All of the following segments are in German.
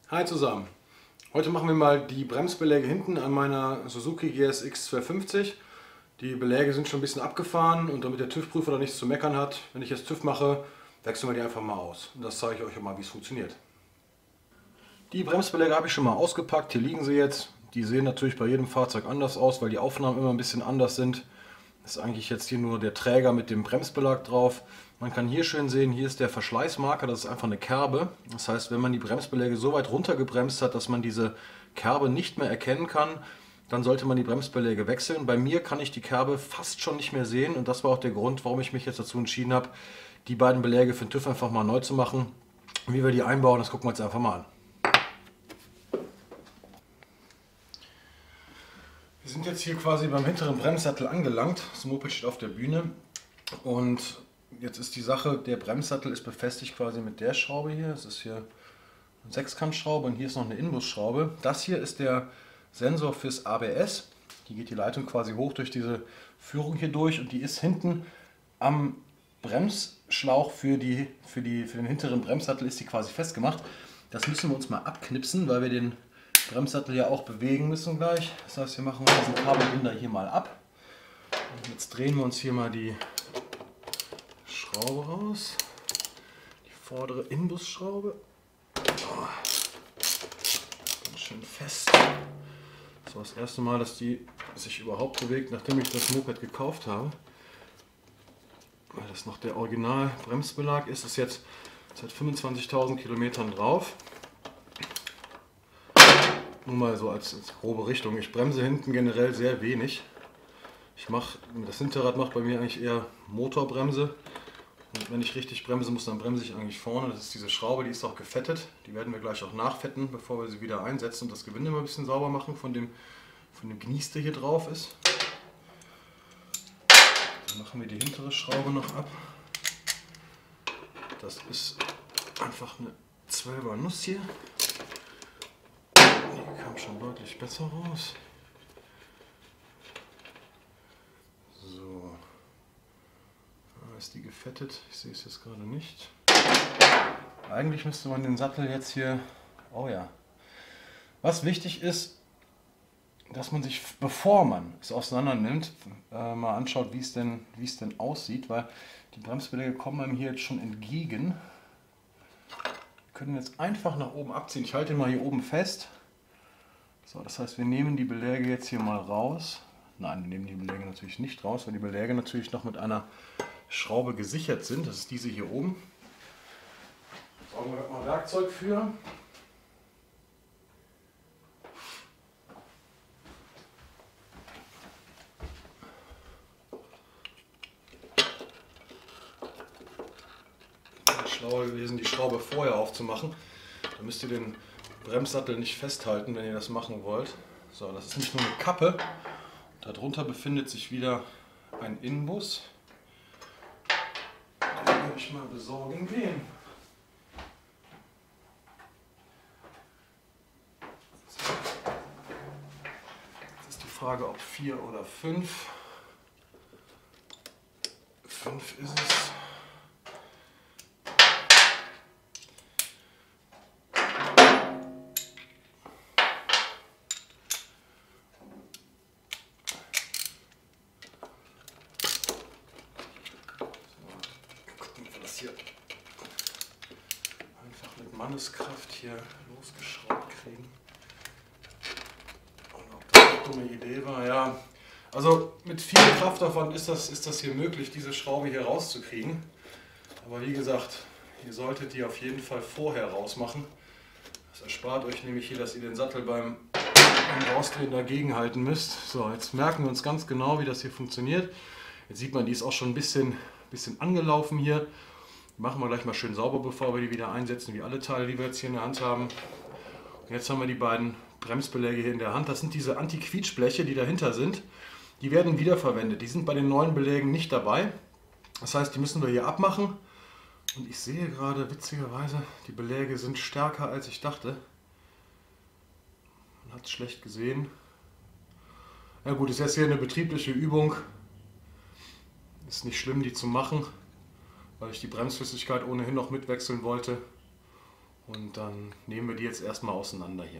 Hi zusammen! Heute machen wir mal die Bremsbeläge hinten an meiner Suzuki GSX 250. Die Beläge sind schon ein bisschen abgefahren und damit der TÜV-Prüfer da nichts zu meckern hat, wenn ich jetzt TÜV mache, wechseln wir die einfach mal aus. Und das zeige ich euch auch mal, wie es funktioniert. Die Bremsbeläge habe ich schon mal ausgepackt, hier liegen sie jetzt. Die sehen natürlich bei jedem Fahrzeug anders aus, weil die Aufnahmen immer ein bisschen anders sind. Das ist eigentlich jetzt hier nur der Träger mit dem Bremsbelag drauf. Man kann hier schön sehen, hier ist der Verschleißmarker, das ist einfach eine Kerbe. Das heißt, wenn man die Bremsbeläge so weit runtergebremst hat, dass man diese Kerbe nicht mehr erkennen kann, dann sollte man die Bremsbeläge wechseln. Bei mir kann ich die Kerbe fast schon nicht mehr sehen und das war auch der Grund, warum ich mich jetzt dazu entschieden habe, die beiden Beläge für den TÜV einfach mal neu zu machen. Wie wir die einbauen, das gucken wir uns einfach mal an. Wir sind jetzt hier quasi beim hinteren Bremssattel angelangt. Das Moped steht auf der Bühne und jetzt ist die Sache, der Bremssattel ist befestigt quasi mit der Schraube hier. Das ist hier eine Sechskantschraube und hier ist noch eine Inbusschraube. Das hier ist der Sensor fürs ABS. Hier geht die Leitung quasi hoch durch diese Führung hier durch und die ist hinten am Bremsschlauch für den hinteren Bremssattel ist die quasi festgemacht. Das müssen wir uns mal abknipsen, weil wir den Bremssattel ja auch bewegen müssen gleich. Das heißt, wir machen diesen Kabelbinder hier mal ab. Und jetzt drehen wir uns hier mal die Schraube raus. Die vordere Inbusschraube. Oh, ganz schön fest. Das war das erste Mal, dass die sich überhaupt bewegt, nachdem ich das Moped gekauft habe. Weil das noch der Original Bremsbelag ist. Ist jetzt seit 25.000 Kilometern drauf. Nur mal so als grobe Richtung. Ich bremse hinten generell sehr wenig. Das Hinterrad macht bei mir eigentlich eher Motorbremse. Und wenn ich richtig bremse muss, dann bremse ich eigentlich vorne. Das ist diese Schraube, die ist auch gefettet. Die werden wir gleich auch nachfetten, bevor wir sie wieder einsetzen und das Gewinde mal ein bisschen sauber machen von dem Gnies, der hier drauf ist. Dann machen wir die hintere Schraube noch ab. Das ist einfach eine 12er Nuss hier. Die kam schon deutlich besser raus. So. Da ist die gefettet. Ich sehe es jetzt gerade nicht. Eigentlich müsste man den Sattel jetzt hier... Oh ja. Was wichtig ist, dass man sich, bevor man es auseinander nimmt, mal anschaut, wie es denn aussieht, weil die Bremsbeläge kommen einem hier jetzt schon entgegen. Wir können jetzt einfach nach oben abziehen. Ich halte ihn mal hier oben fest. So, das heißt, wir nehmen die Beläge jetzt hier mal raus. Nein, wir nehmen die Beläge natürlich nicht raus, weil die Beläge natürlich noch mit einer Schraube gesichert sind. Das ist diese hier oben. Da brauchen wir mal Werkzeug für. Wäre schlauer gewesen, die Schraube vorher aufzumachen. Da müsst ihr den Bremssattel nicht festhalten, wenn ihr das machen wollt. So, das ist nicht nur eine Kappe. Darunter befindet sich wieder ein Inbus. Den werde ich mal besorgen gehen. Jetzt ist die Frage, ob 4 oder 5. 5 ist es. Hier einfach mit Manneskraft hier losgeschraubt kriegen. Und ob das eine dumme Idee war, ja. Also mit viel Kraftaufwand ist das hier möglich, diese Schraube hier rauszukriegen. Aber wie gesagt, ihr solltet die auf jeden Fall vorher rausmachen. Das erspart euch nämlich hier, dass ihr den Sattel beim Rausdrehen dagegen halten müsst. So, jetzt merken wir uns ganz genau, wie das hier funktioniert. Jetzt sieht man, die ist auch schon ein bisschen angelaufen hier. Machen wir gleich mal schön sauber, bevor wir die wieder einsetzen, wie alle Teile, die wir jetzt hier in der Hand haben. Und jetzt haben wir die beiden Bremsbeläge hier in der Hand. Das sind diese Anti-Quietschbleche, die dahinter sind. Die werden wiederverwendet. Die sind bei den neuen Belägen nicht dabei. Das heißt, die müssen wir hier abmachen. Und ich sehe gerade, witzigerweise, die Beläge sind stärker, als ich dachte. Man hat es schlecht gesehen. Ja gut, ist jetzt hier eine betriebliche Übung. Ist nicht schlimm, die zu machen, weil ich die Bremsflüssigkeit ohnehin noch mitwechseln wollte. Und dann nehmen wir die jetzt erstmal auseinander hier.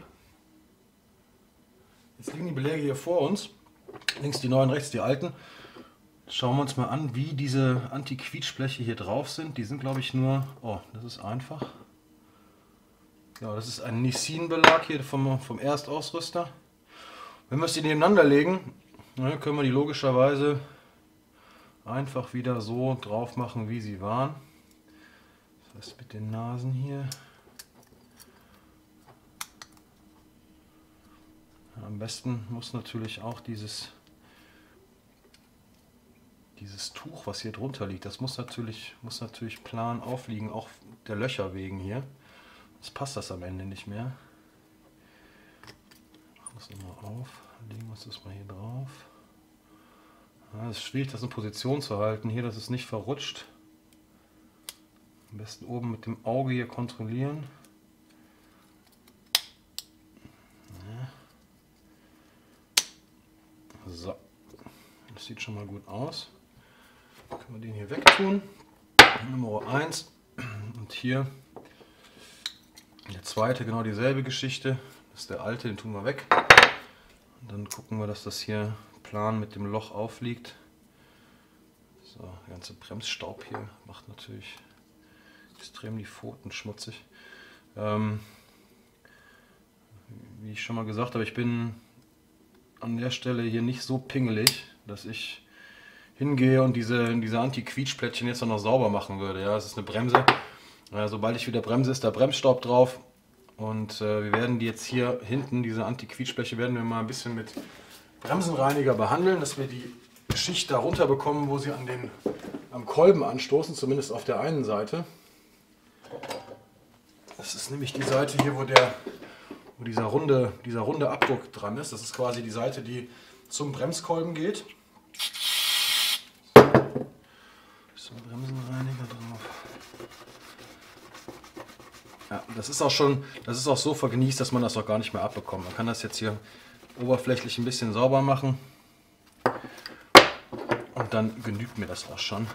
Jetzt liegen die Beläge hier vor uns. Links die neuen, rechts die alten. Schauen wir uns mal an, wie diese Anti-Quietschbleche hier drauf sind. Die sind, glaube ich, nur... Oh, das ist einfach. Ja, das ist ein Nissin-Belag hier vom Erstausrüster. Wenn wir es hier nebeneinander legen, können wir die logischerweise einfach wieder so drauf machen, wie sie waren. Das heißt mit den Nasen hier. Am besten muss natürlich auch dieses Tuch, was hier drunter liegt, das muss natürlich plan aufliegen, auch der Löcher wegen hier. Sonst passt das am Ende nicht mehr. Machen wir es nochmal auf, legen wir uns das mal hier drauf. Ja, es ist schwierig, das in Position zu halten hier, dass es nicht verrutscht. Am besten oben mit dem Auge hier kontrollieren. So, das sieht schon mal gut aus. Dann können wir den hier wegtun. Nummer 1 und hier der zweite, genau dieselbe Geschichte. Das ist der alte, den tun wir weg. Und dann gucken wir, dass das hier plan mit dem Loch aufliegt. So, der ganze Bremsstaub hier macht natürlich extrem die Pfoten schmutzig. Wie ich schon mal gesagt habe, ich bin an der Stelle hier nicht so pingelig, dass ich hingehe und diese Anti-Quietschplättchen jetzt noch sauber machen würde. Ja, es ist eine Bremse. Sobald ich wieder bremse, ist da Bremsstaub drauf. Und wir werden die jetzt hier hinten, diese Anti-Quietschbleche, werden wir mal ein bisschen mit Bremsenreiniger behandeln, dass wir die Schicht darunter bekommen, wo sie am Kolben anstoßen, zumindest auf der einen Seite. Das ist nämlich die Seite hier, wo dieser runde Abdruck dran ist. Das ist quasi die Seite, die zum Bremskolben geht. So, Bremsenreiniger drauf. Ja, das ist auch so vergniest, dass man das auch gar nicht mehr abbekommt. Man kann das jetzt hier oberflächlich ein bisschen sauber machen. Und dann genügt mir das auch schon.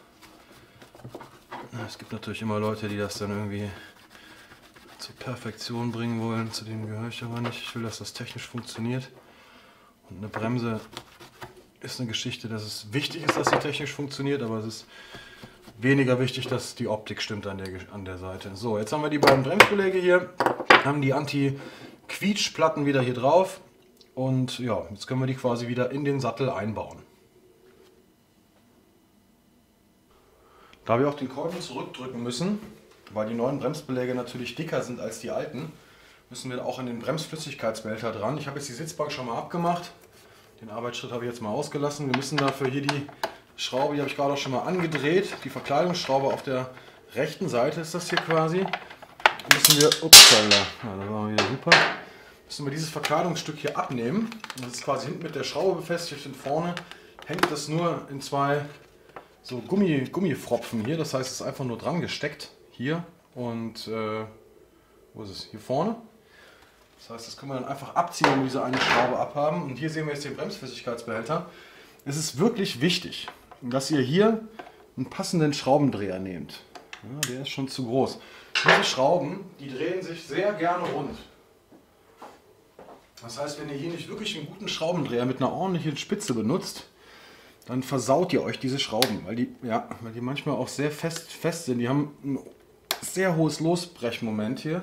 Es gibt natürlich immer Leute, die das dann irgendwie zur Perfektion bringen wollen, zu denen gehöre ich aber nicht. Ich will, dass das technisch funktioniert. Und eine Bremse ist eine Geschichte, dass es wichtig ist, dass sie technisch funktioniert, aber es ist weniger wichtig, dass die Optik stimmt an der Seite. So, jetzt haben wir die beiden Bremsbeläge hier, haben die Anti-Quietsch-Platten wieder hier drauf und ja, jetzt können wir die quasi wieder in den Sattel einbauen. Da wir auch den Kolben zurückdrücken müssen, weil die neuen Bremsbeläge natürlich dicker sind als die alten, müssen wir auch an den Bremsflüssigkeitsbehälter dran. Ich habe jetzt die Sitzbank schon mal abgemacht. Den Arbeitsschritt habe ich jetzt mal ausgelassen. Wir müssen dafür hier die Schraube, die habe ich gerade auch schon mal angedreht. Die Verkleidungsschraube auf der rechten Seite ist das hier quasi. Müssen wir, upsala, ja, das war wieder super. Müssen wir dieses Verkleidungsstück hier abnehmen. Das ist quasi hinten mit der Schraube befestigt und vorne hängt das nur in zwei so Gummifropfen hier. Das heißt, es ist einfach nur dran gesteckt. Hier und wo ist es? Hier vorne. Das heißt, das können wir dann einfach abziehen, wenn wir diese eine Schraube abhaben. Und hier sehen wir jetzt den Bremsflüssigkeitsbehälter. Es ist wirklich wichtig, dass ihr hier einen passenden Schraubendreher nehmt. Ja, der ist schon zu groß. Diese Schrauben, die drehen sich sehr gerne rund. Das heißt, wenn ihr hier nicht wirklich einen guten Schraubendreher mit einer ordentlichen Spitze benutzt, dann versaut ihr euch diese Schrauben, weil die manchmal auch sehr fest sind. Die haben ein sehr hohes Losbrechmoment hier.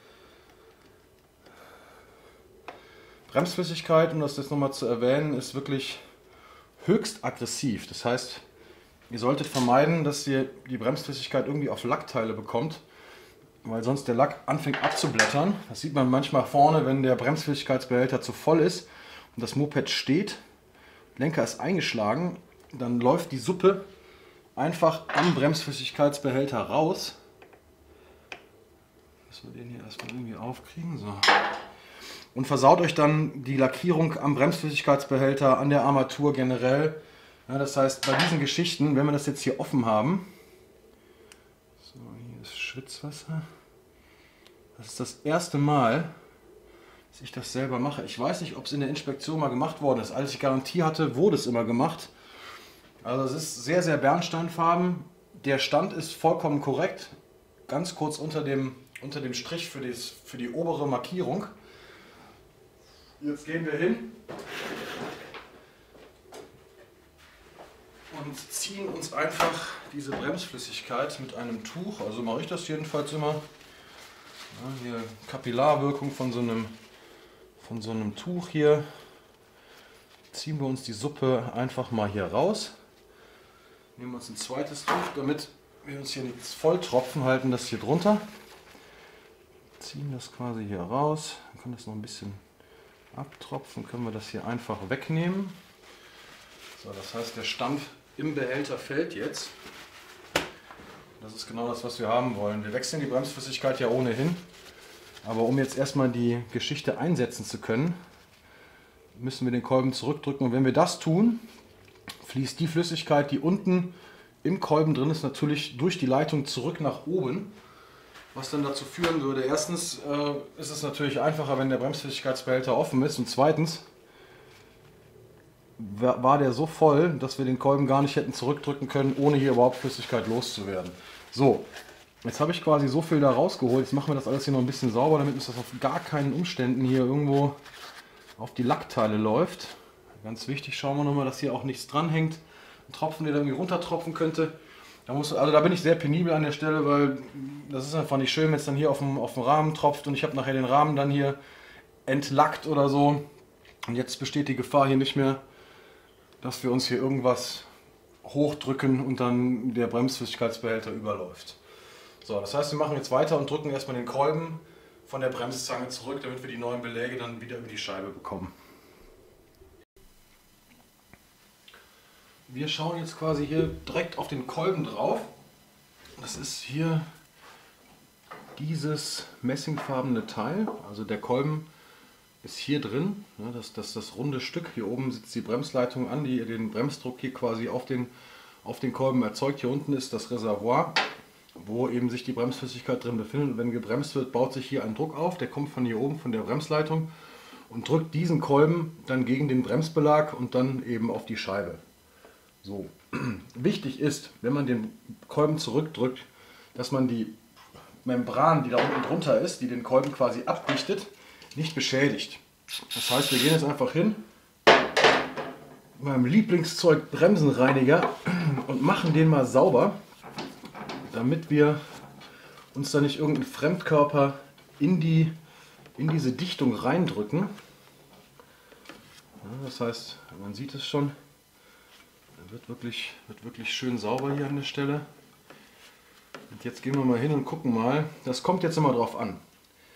Bremsflüssigkeit, um das jetzt nochmal zu erwähnen, ist wirklich höchst aggressiv. Das heißt, ihr solltet vermeiden, dass ihr die Bremsflüssigkeit irgendwie auf Lackteile bekommt, weil sonst der Lack anfängt abzublättern. Das sieht man manchmal vorne, wenn der Bremsflüssigkeitsbehälter zu voll ist und das Moped steht, Lenker ist eingeschlagen, dann läuft die Suppe einfach am Bremsflüssigkeitsbehälter raus. Müssen wir den hier erstmal irgendwie aufkriegen. So. Und versaut euch dann die Lackierung am Bremsflüssigkeitsbehälter, an der Armatur generell. Ja, das heißt, bei diesen Geschichten, wenn wir das jetzt hier offen haben, so, hier ist Schwitzwasser. Das ist das erste Mal, dass ich das selber mache. Ich weiß nicht, ob es in der Inspektion mal gemacht worden ist. Als ich Garantie hatte, wurde es immer gemacht. Also es ist sehr, sehr bernsteinfarben. Der Stand ist vollkommen korrekt. Ganz kurz unter dem unter dem Strich für die obere Markierung. Jetzt gehen wir hin und ziehen uns einfach diese Bremsflüssigkeit mit einem Tuch, also mache ich das jedenfalls immer. Ja, hier Kapillarwirkung von so einem Tuch hier. Ziehen wir uns die Suppe einfach mal hier raus. Nehmen wir uns ein zweites Tuch, damit wir uns hier nichts volltropfen, halten das hier drunter. Ziehen das quasi hier raus. Dann kann das noch ein bisschen abtropfen, können wir das hier einfach wegnehmen. So, das heißt, der Stampf im Behälter fällt jetzt. Das ist genau das, was wir haben wollen. Wir wechseln die Bremsflüssigkeit ja ohnehin. Aber um jetzt erstmal die Geschichte einsetzen zu können, müssen wir den Kolben zurückdrücken. Und wenn wir das tun, fließt die Flüssigkeit, die unten im Kolben drin ist, natürlich durch die Leitung zurück nach oben. Was dann dazu führen würde, erstens ist es natürlich einfacher, wenn der Bremsflüssigkeitsbehälter offen ist. Und zweitens war der so voll, dass wir den Kolben gar nicht hätten zurückdrücken können, ohne hier überhaupt Flüssigkeit loszuwerden. So, jetzt habe ich quasi so viel da rausgeholt. Jetzt machen wir das alles hier noch ein bisschen sauber, damit uns das auf gar keinen Umständen hier irgendwo auf die Lackteile läuft. Ganz wichtig, schauen wir nochmal, dass hier auch nichts dranhängt. Ein Tropfen, der da irgendwie runtertropfen könnte. Da bin ich sehr penibel an der Stelle, weil das ist einfach nicht schön, wenn es dann hier auf dem Rahmen tropft und ich habe nachher den Rahmen dann hier entlackt oder so. Und jetzt besteht die Gefahr hier nicht mehr, dass wir uns hier irgendwas hochdrücken und dann der Bremsflüssigkeitsbehälter überläuft. So, das heißt, wir machen jetzt weiter und drücken erstmal den Kolben von der Bremszange zurück, damit wir die neuen Beläge dann wieder über die Scheibe bekommen. Wir schauen jetzt quasi hier direkt auf den Kolben drauf. Das ist hier dieses messingfarbene Teil. Also der Kolben ist hier drin. Das runde Stück. Hier oben sitzt die Bremsleitung an, die den Bremsdruck hier quasi auf den Kolben erzeugt. Hier unten ist das Reservoir, wo eben sich die Bremsflüssigkeit drin befindet. Und wenn gebremst wird, baut sich hier ein Druck auf. Der kommt von hier oben, von der Bremsleitung und drückt diesen Kolben dann gegen den Bremsbelag und dann eben auf die Scheibe. So, wichtig ist, wenn man den Kolben zurückdrückt, dass man die Membran, die da unten drunter ist, die den Kolben quasi abdichtet, nicht beschädigt. Das heißt, wir gehen jetzt einfach hin mit meinem Lieblingszeug Bremsenreiniger und machen den mal sauber, damit wir uns da nicht irgendeinen Fremdkörper in diese Dichtung reindrücken. Ja, das heißt, man sieht es schon. Wird wirklich schön sauber hier an der Stelle. Und jetzt gehen wir mal hin und gucken mal. Das kommt jetzt immer drauf an,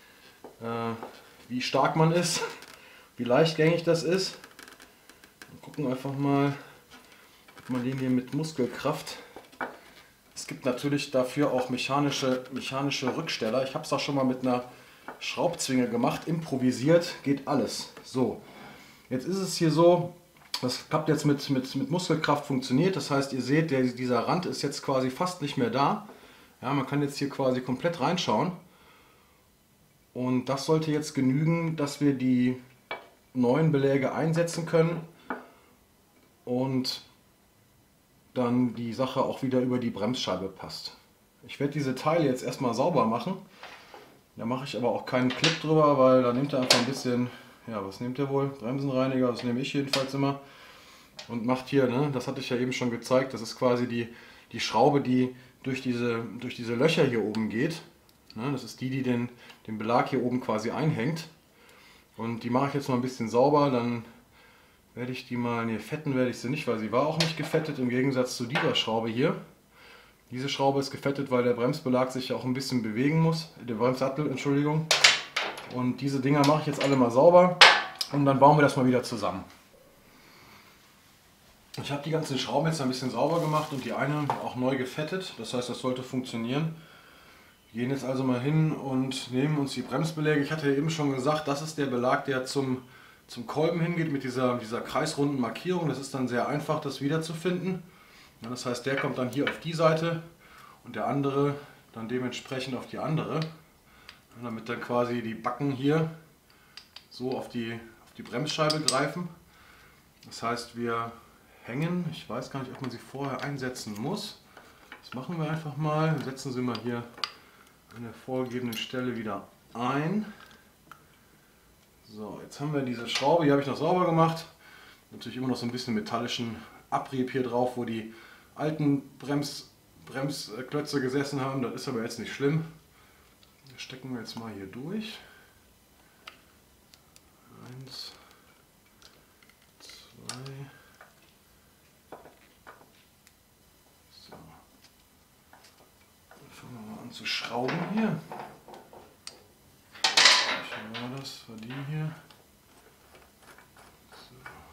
wie stark man ist, wie leichtgängig das ist. Wir gucken einfach mal, ob man den hier mit Muskelkraft. Es gibt natürlich dafür auch mechanische Rücksteller. Ich habe es auch schon mal mit einer Schraubzwinge gemacht, improvisiert, geht alles. So, jetzt ist es hier so. Das hat jetzt mit Muskelkraft funktioniert, das heißt, ihr seht, dieser Rand ist jetzt quasi fast nicht mehr da. Ja, man kann jetzt hier quasi komplett reinschauen. Und das sollte jetzt genügen, dass wir die neuen Beläge einsetzen können und dann die Sache auch wieder über die Bremsscheibe passt. Ich werde diese Teile jetzt erstmal sauber machen. Da mache ich aber auch keinen Clip drüber, weil da nimmt er einfach ein bisschen... Ja, was nehmt ihr wohl? Bremsenreiniger, das nehme ich jedenfalls immer. Und macht hier, ne, das hatte ich ja eben schon gezeigt, das ist quasi die Schraube, die durch diese Löcher hier oben geht. Ne, das ist die den Belag hier oben quasi einhängt. Und die mache ich jetzt mal ein bisschen sauber, dann werde ich die mal, ne, fetten werde ich sie nicht, weil sie war auch nicht gefettet, im Gegensatz zu dieser Schraube hier. Diese Schraube ist gefettet, weil der Bremsbelag sich ja auch ein bisschen bewegen muss, der Bremssattel, Entschuldigung. Und diese Dinger mache ich jetzt alle mal sauber und dann bauen wir das mal wieder zusammen. Ich habe die ganzen Schrauben jetzt ein bisschen sauber gemacht und die eine auch neu gefettet. Das heißt, das sollte funktionieren. Wir gehen jetzt also mal hin und nehmen uns die Bremsbeläge. Ich hatte ja eben schon gesagt, das ist der Belag, der zum Kolben hingeht mit dieser kreisrunden Markierung. Das ist dann sehr einfach, das wiederzufinden. Ja, das heißt, der kommt dann hier auf die Seite und der andere dann dementsprechend auf die andere. Damit dann quasi die Backen hier so auf die Bremsscheibe greifen. Das heißt, wir hängen, ich weiß gar nicht, ob man sie vorher einsetzen muss. Das machen wir einfach mal. Setzen sie mal hier an der vorgegebenen Stelle wieder ein. So, jetzt haben wir diese Schraube, die habe ich noch sauber gemacht. Natürlich immer noch so ein bisschen metallischen Abrieb hier drauf, wo die alten Bremsklötze gesessen haben. Das ist aber jetzt nicht schlimm. Das stecken wir jetzt mal hier durch. 1, 2. So. Dann fangen wir mal an zu schrauben hier. Welche war das? War die hier? So.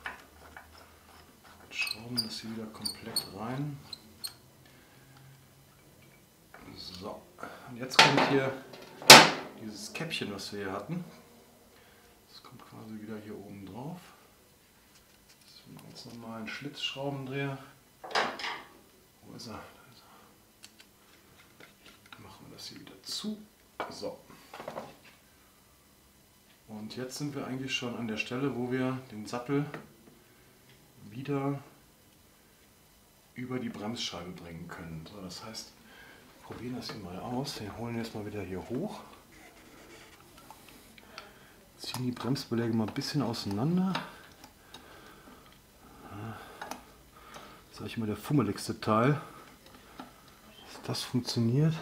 Und schrauben das hier wieder komplett rein. So. Und jetzt kommt hier dieses Käppchen, was wir hier hatten. Das kommt quasi wieder hier oben drauf. Das ist ein ganz normalen Schlitzschraubendreher. Wo ist er? Da ist er. Dann machen wir das hier wieder zu. So. Und jetzt sind wir eigentlich schon an der Stelle, wo wir den Sattel wieder über die Bremsscheibe bringen können. So, das heißt, wir probieren das hier mal aus. Wir holen jetzt mal wieder hier hoch. Ziehen die Bremsbeläge mal ein bisschen auseinander. Das ist eigentlich immer der fummeligste Teil, dass das funktioniert.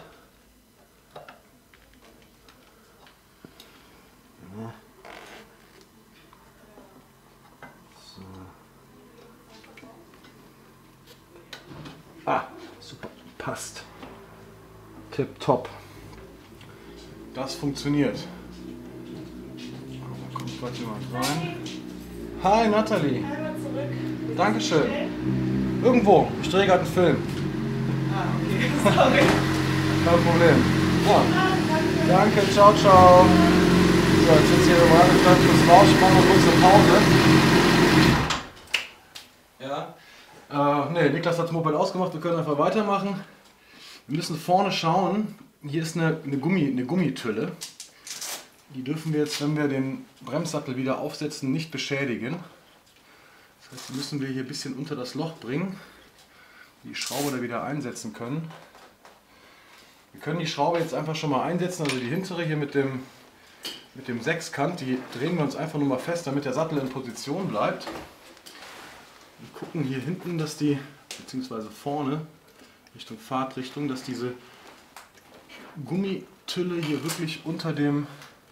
Ja. So. Ah, super, passt. Tipptopp. Das funktioniert. Da kommt gleich jemand rein. Hi Nathalie. Einmal zurück. Dankeschön. Okay. Irgendwo. Ich drehe gerade einen Film. Ah, okay. Sorry. Kein Problem. Ja. Ah, danke. Danke, ciao, ciao. So, jetzt sitzt hier im Radiostand kurz raus. Ich mache mal kurz eine Pause. Ja. Ne, Niklas hat das Moped ausgemacht. Wir können einfach weitermachen. Wir müssen vorne schauen. Hier ist eine Gummitülle. Die dürfen wir jetzt, wenn wir den Bremssattel wieder aufsetzen, nicht beschädigen. Das heißt, die müssen wir hier ein bisschen unter das Loch bringen, die Schraube da wieder einsetzen können. Wir können die Schraube jetzt einfach schon mal einsetzen, also die hintere hier mit dem Sechskant, die drehen wir uns einfach nur mal fest, damit der Sattel in Position bleibt. Wir gucken hier hinten, dass die, beziehungsweise vorne, Richtung Fahrtrichtung, dass diese Gummitülle hier wirklich unter dem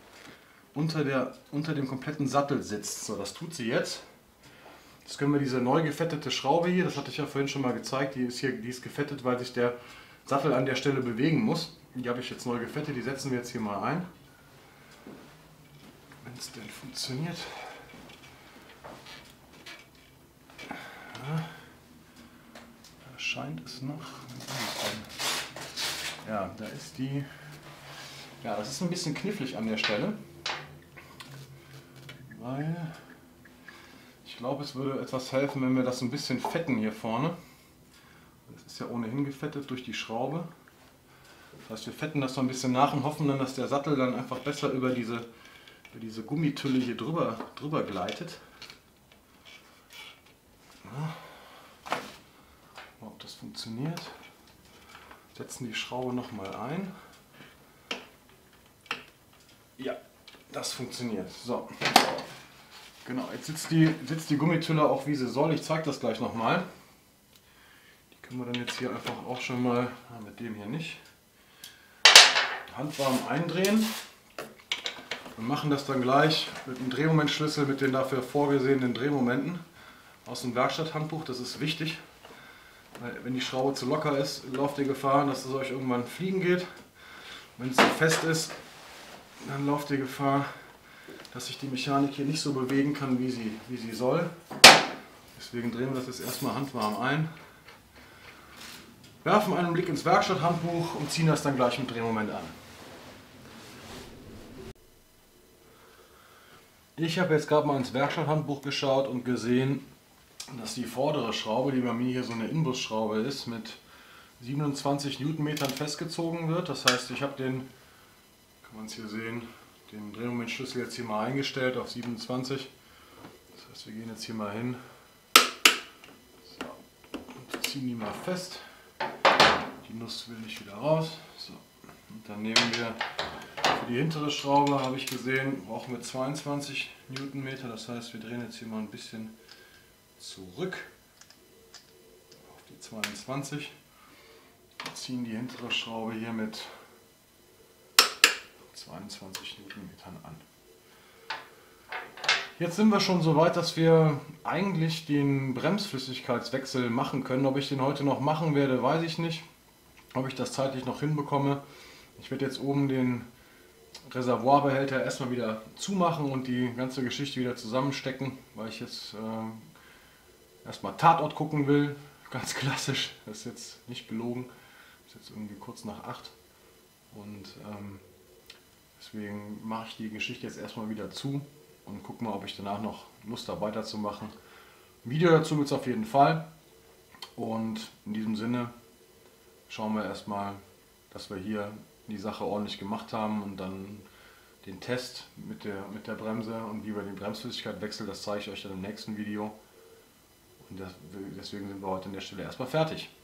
kompletten Sattel sitzt. So, das tut sie jetzt. Jetzt können wir diese neu gefettete Schraube hier, das hatte ich ja vorhin schon mal gezeigt, die ist gefettet, weil sich der Sattel an der Stelle bewegen muss. Die habe ich jetzt neu gefettet, die setzen wir jetzt hier mal ein. Wenn es denn funktioniert. Ja, da scheint es noch. Ja, da ist die. Ja, das ist ein bisschen knifflig an der Stelle. Weil ich glaube, es würde etwas helfen, wenn wir das ein bisschen fetten hier vorne. Das ist ja ohnehin gefettet durch die Schraube. Das heißt, wir fetten das so ein bisschen nach und hoffen dann, dass der Sattel dann einfach besser über diese Gummitülle hier drüber gleitet. Ja. Ob das funktioniert. Setzen die Schraube nochmal ein. Ja, das funktioniert. So. Genau, jetzt sitzt die Gummitülle auch wie sie soll. Ich zeige das gleich nochmal. Die können wir dann jetzt hier einfach auch schon mal, mit dem hier nicht, handwarm eindrehen. Wir machen das dann gleich mit dem Drehmomentschlüssel, mit den dafür vorgesehenen Drehmomenten aus dem Werkstatthandbuch. Das ist wichtig, weil wenn die Schraube zu locker ist, lauft ihr Gefahr, dass es euch irgendwann fliegen geht. Wenn es zu fest ist, dann lauft ihr Gefahr, dass sich die Mechanik hier nicht so bewegen kann, wie sie soll. Deswegen drehen wir das jetzt erstmal handwarm ein. Werfen einen Blick ins Werkstatthandbuch und ziehen das dann gleich mit Drehmoment an. Ich habe jetzt gerade mal ins Werkstatthandbuch geschaut und gesehen, dass die vordere Schraube, die bei mir hier so eine Inbusschraube ist, mit 27 Newtonmetern festgezogen wird. Das heißt, ich habe den, kann man es hier sehen, den Drehmomentschlüssel jetzt hier mal eingestellt auf 27. Das heißt, wir gehen jetzt hier mal hin, so, und ziehen die mal fest. Die Nuss will nicht wieder raus. So, Und dann nehmen wir für die hintere Schraube, habe ich gesehen, brauchen wir 22 Newtonmeter. Das heißt, wir drehen jetzt hier mal ein bisschen zurück auf die 22. Wir ziehen die hintere Schraube hier mit 22 Newtonmetern an. Jetzt sind wir schon so weit, dass wir eigentlich den Bremsflüssigkeitswechsel machen können. Ob ich den heute noch machen werde, weiß ich nicht. Ob ich das zeitlich noch hinbekomme. Ich werde jetzt oben den Reservoirbehälter erstmal wieder zumachen und die ganze Geschichte wieder zusammenstecken, weil ich jetzt erstmal Tatort gucken will. Ganz klassisch, das ist jetzt nicht gelogen. Das ist jetzt irgendwie kurz nach 8. Und deswegen mache ich die Geschichte jetzt erstmal wieder zu und gucke mal, ob ich danach noch Lust habe weiterzumachen. Ein Video dazu gibt es auf jeden Fall. Und in diesem Sinne schauen wir erstmal, dass wir hier die Sache ordentlich gemacht haben und dann den Test mit der Bremse und wie wir die Bremsflüssigkeit wechseln, das zeige ich euch dann im nächsten Video. Und deswegen sind wir heute an der Stelle erstmal fertig.